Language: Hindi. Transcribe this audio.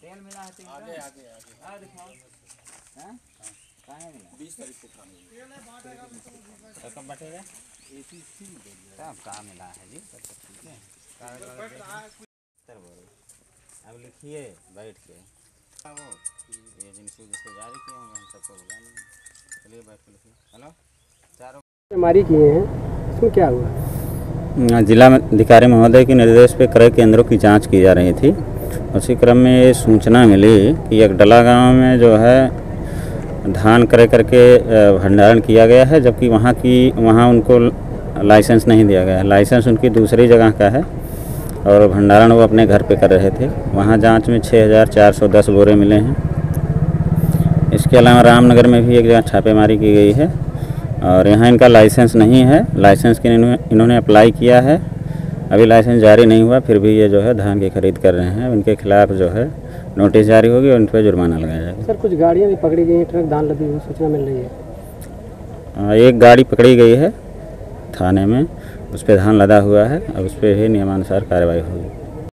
तेल मिला है आगे आगे आगे हाँ दिखाओ हैं कहाँ मिला 20 तारीख को खाने तो कब बटेगा सब कहाँ मिला है जी सब तो ठीक है अब लिखिए बैठ के वो ये जिनको जिसको जारी किए होंगे हम सबको बुला लेंगे चलिए बैठ के लिखिए हेलो चारों बीमारी किए हैं इसमें क्या हुआ? जिला अधिकारी महोदय के निर्देश पे क्रय केंद्रों की जांच की जा रही थी। उसी क्रम में ये सूचना मिली कि अगडला गांव में जो है धान क्रय करके भंडारण किया गया है, जबकि वहाँ उनको लाइसेंस नहीं दिया गया है। लाइसेंस उनकी दूसरी जगह का है और भंडारण वो अपने घर पे कर रहे थे। वहाँ जांच में 6410 बोरे मिले हैं। इसके अलावा रामनगर में भी एक जगह छापेमारी की गई है और यहाँ इनका लाइसेंस नहीं है। लाइसेंस के इन्होंने अप्लाई किया है, अभी लाइसेंस जारी नहीं हुआ, फिर भी ये जो है धान की खरीद कर रहे हैं। इनके खिलाफ जो है नोटिस जारी होगी और इन पर जुर्माना लगाया जाएगा। सर कुछ गाड़ियाँ भी पकड़ी गई हैं, ट्रक धान लदी हुई सूचना मिल रही है। एक गाड़ी पकड़ी गई है थाने में, उस पर धान लदा हुआ है, अब उस पर ही नियमानुसार कार्रवाई होगी।